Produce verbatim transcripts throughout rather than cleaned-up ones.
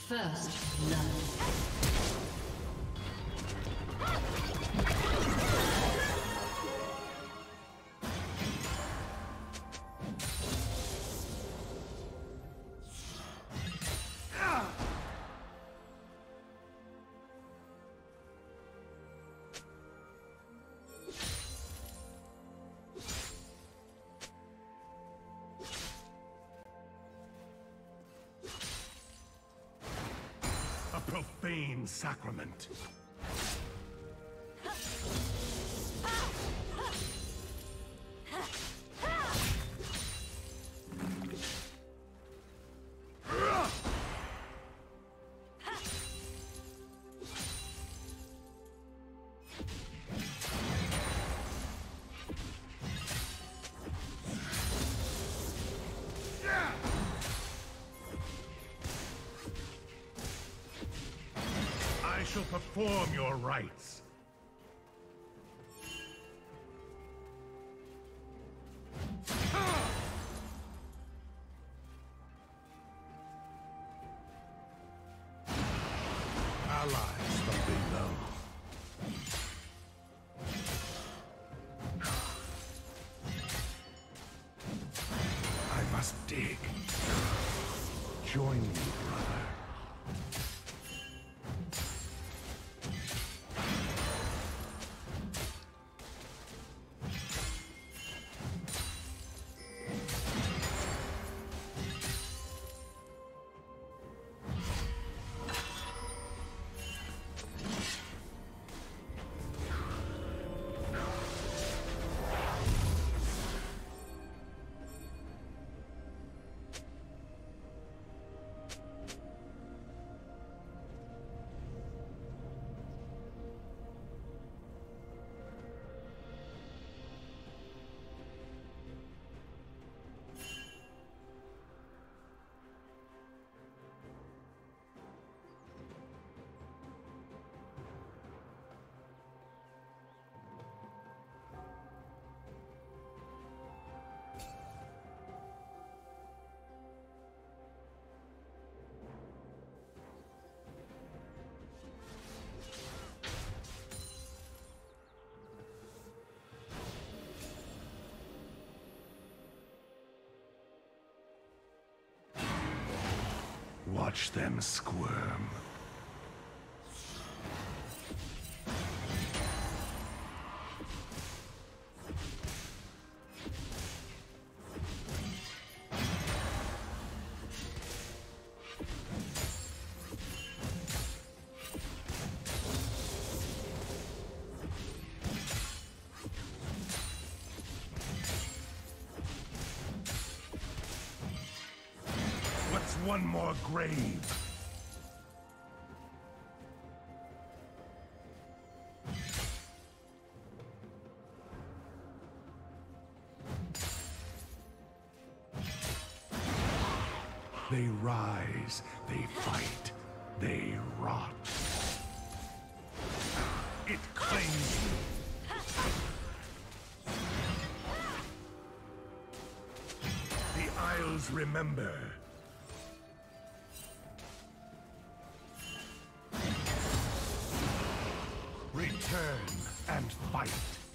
First love. Profane sacrament. I shall perform your rites. Allies from below. I must dig. Join me, brother. Watch them squirm. One more grave. They rise, they fight, they rot. It claims you. The Isles remember. Return and fight.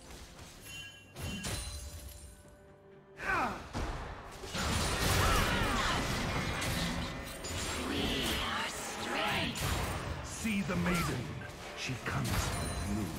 We are strength. See the maiden. She comes from you.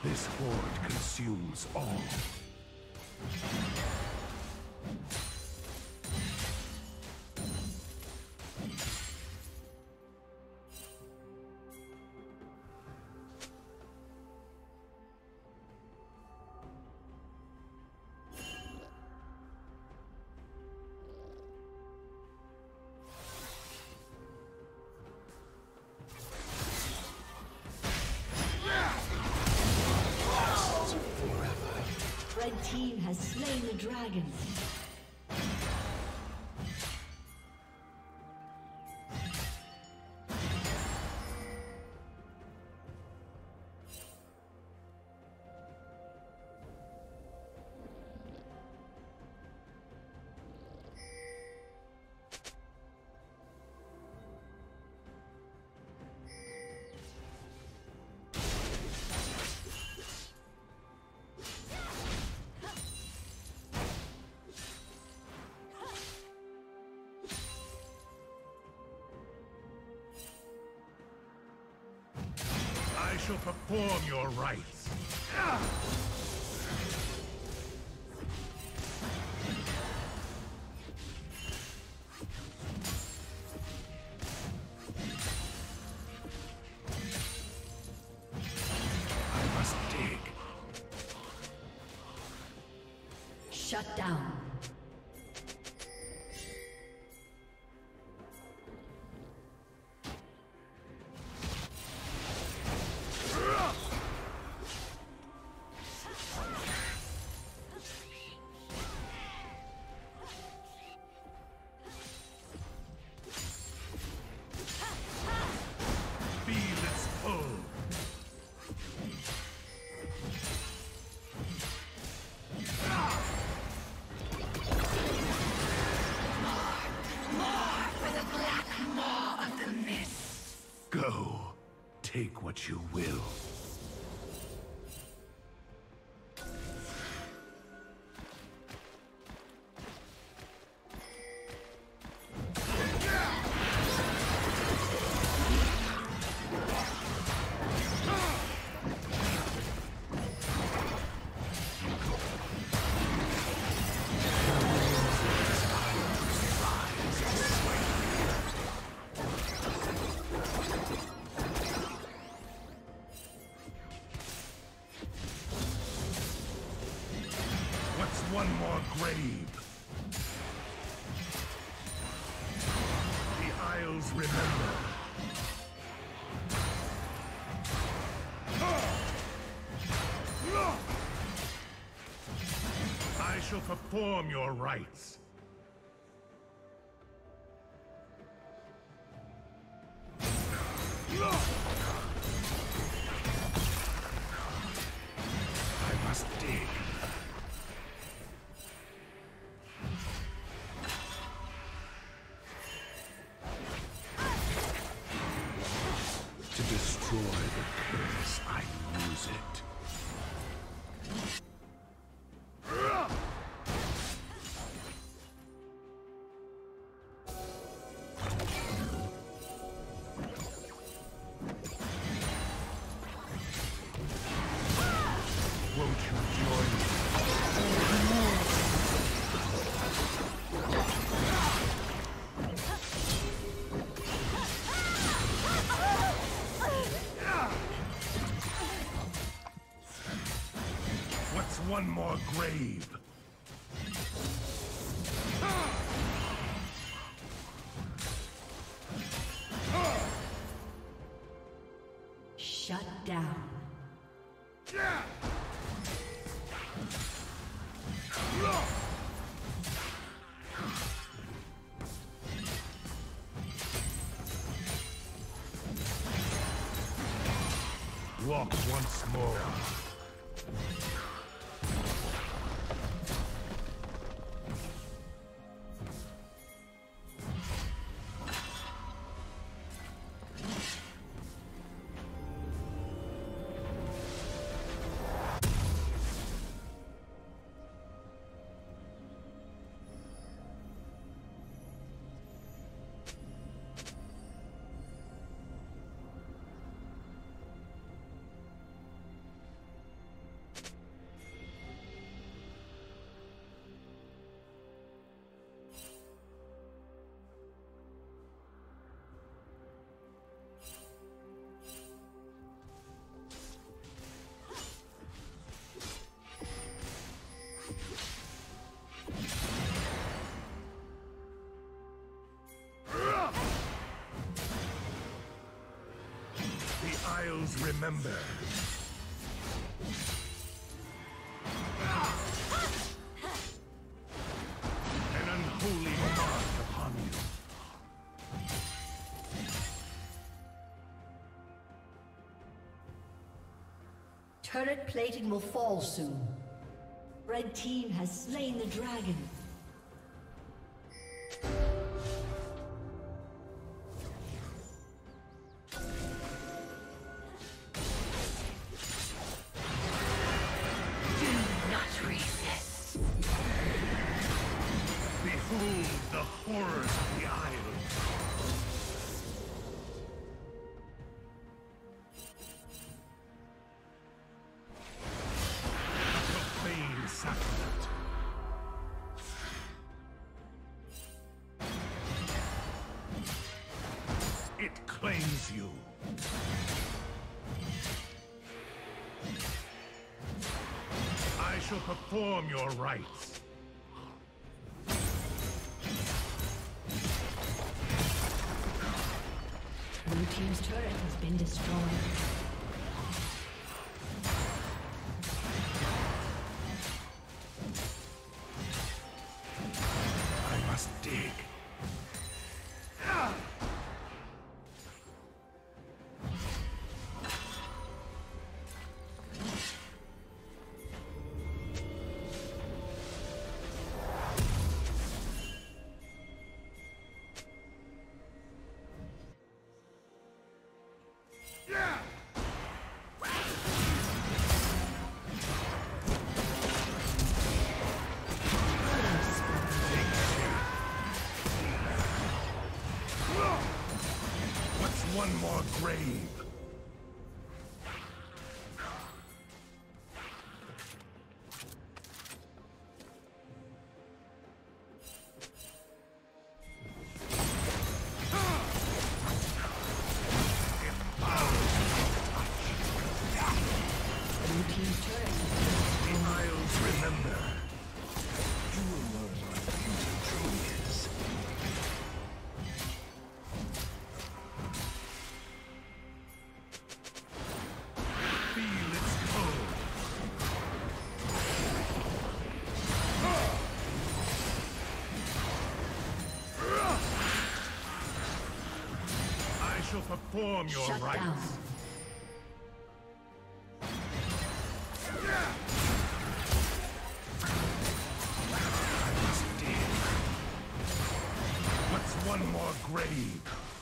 This horde consumes all. Red team has slain the dragon. I shall perform your rites. I must dig. Shut down. Go. Take what you will. One more grave. The Isles remember. I shall perform your rites. I must dig. To destroy the curse, I use it. Won't you join me? What's one more grave? Shut down. Walk once more. Isles remember. An unholy mark upon you. Turret plating will fall soon. Red team has slain the dragon. The horrors of the island. Profane sacrament. It claims you. I shall perform your rites. Blue team's turret has been destroyed. I must dig. One more grave. Perform your Shut rites. Down. I must dig. What's one more grave?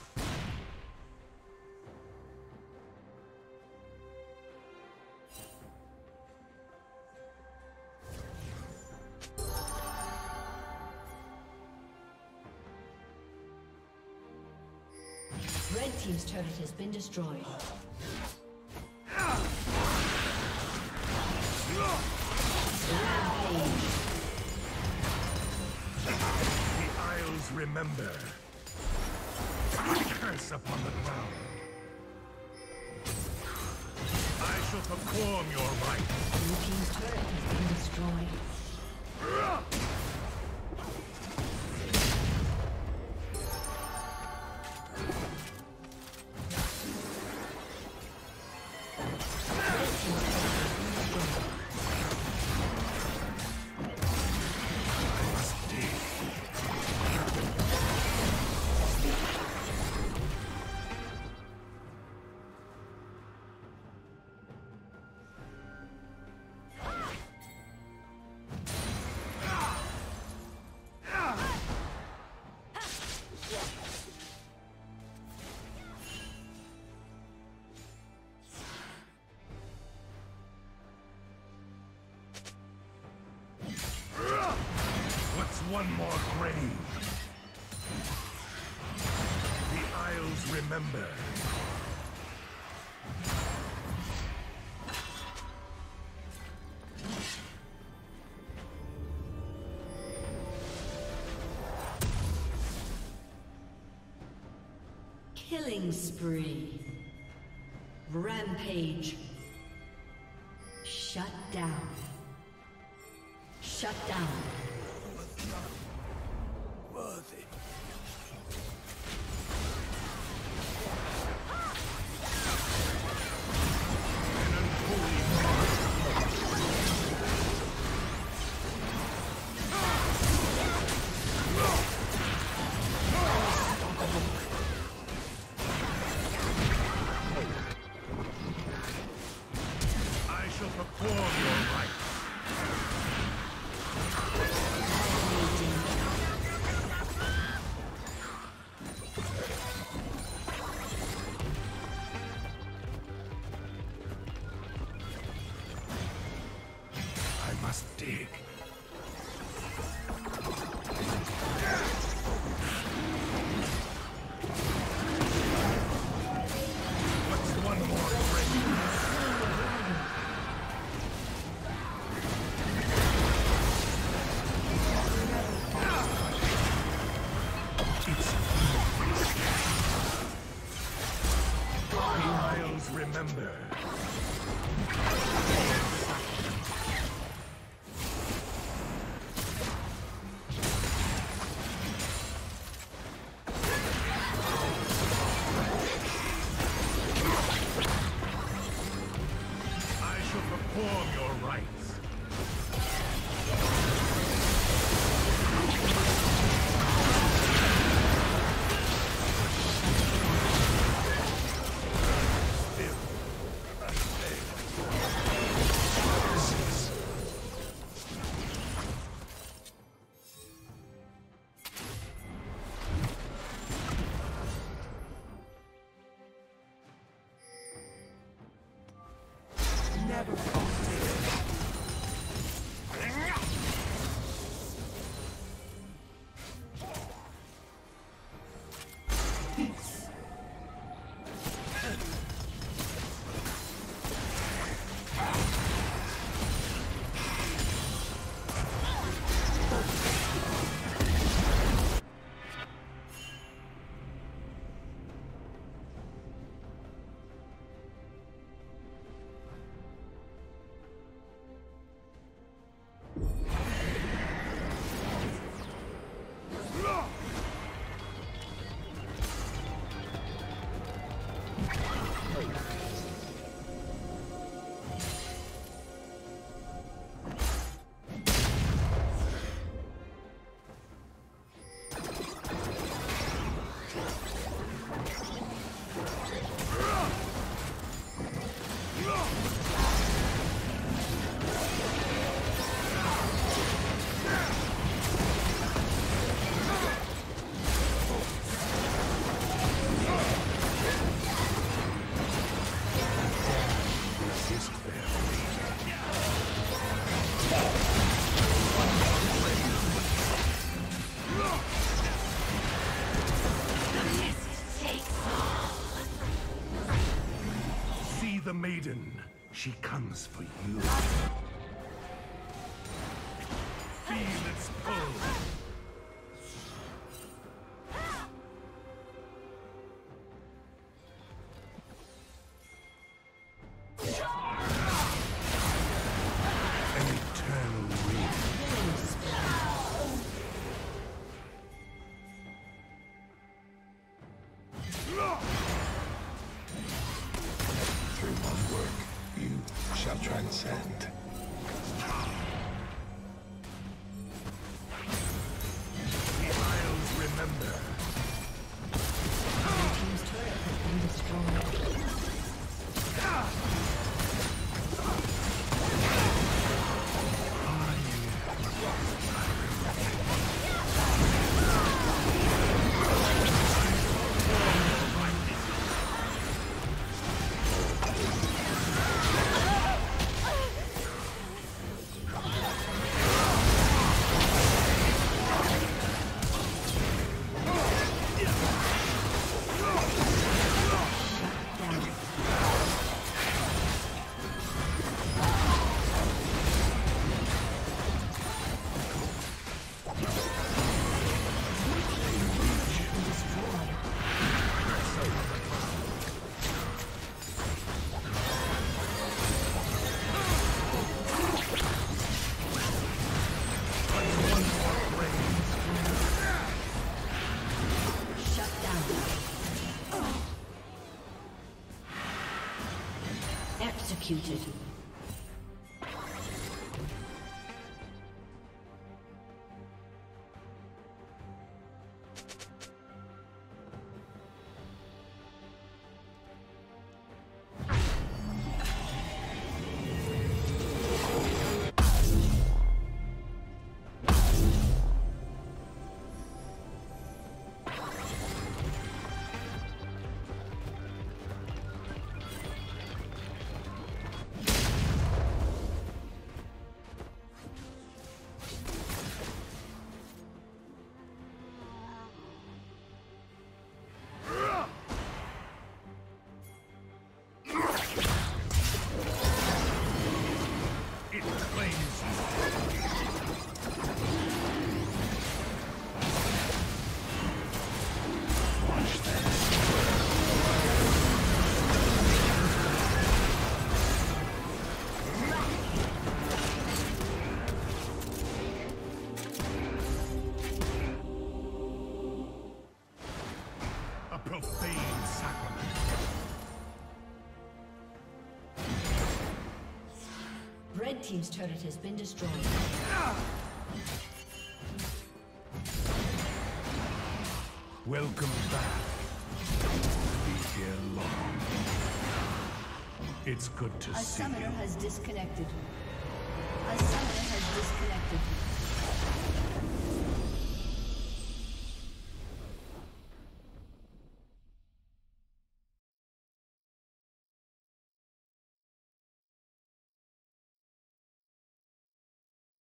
Red team's turret has been destroyed. Rampage. The Isles remember. Curse upon the ground. I shall perform your rites. Blue team's turret has been destroyed. One more grave. The Isles remember. Killing spree. Rampage. Shut down. Shut down. Worthy. remember. I shall perform your rites. The maiden, she comes for you. Feel its pull. Transcend. The Isles remember. Your team's turret has been destroyed. Executed. profane sacrament. Red team's turret has been destroyed. Welcome back. Be here long. It's good to A see summoner you. has disconnected. A summoner has disconnected.